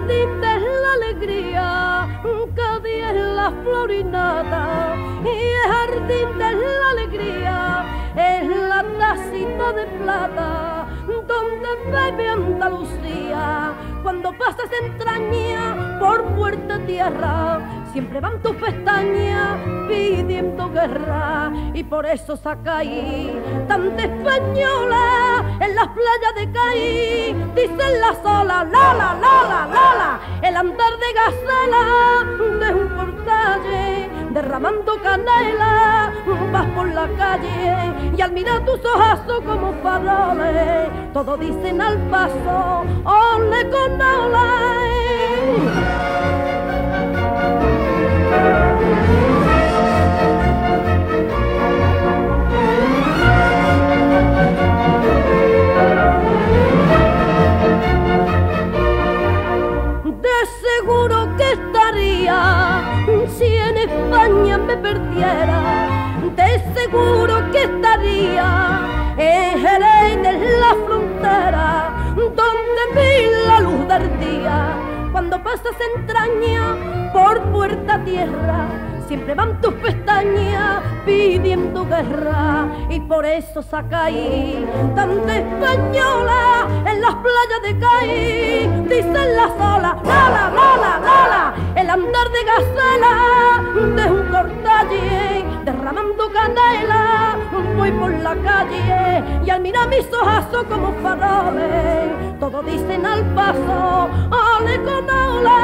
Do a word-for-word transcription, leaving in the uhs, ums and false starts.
jardín de la alegría, Cádiz es la florinata, y el jardín de la alegría es la tacita de plata donde bebe Andalucía. Cuando pasas entraña por puerta tierra, siempre van tus pestañas pidiendo guerra, y por eso Sacaí, tanta española, en las playas de Caí, dicen las olas, Lola, Lola, Lola, el andar de gacela de un portalle, derramando canela, vas por la calle, y al mirar tus ojazos como faroles, todos dicen al paso, ole con ole. Seguro que estaría si en España me perdiera, de seguro que estaría en Jerez de la frontera, donde vi la luz del día. Cuando pasas entraña por puerta tierra, siempre van tus pestañas pidiendo guerra, y por eso Sacaí, tanta española, en las playas de Caí, dicen las olas, Lola, Lola, Lola, el andar de gacela de un cortalle, derramando canela, voy por la calle, y al mirar mis ojazos como faroles, todos dicen al paso, ole con ole.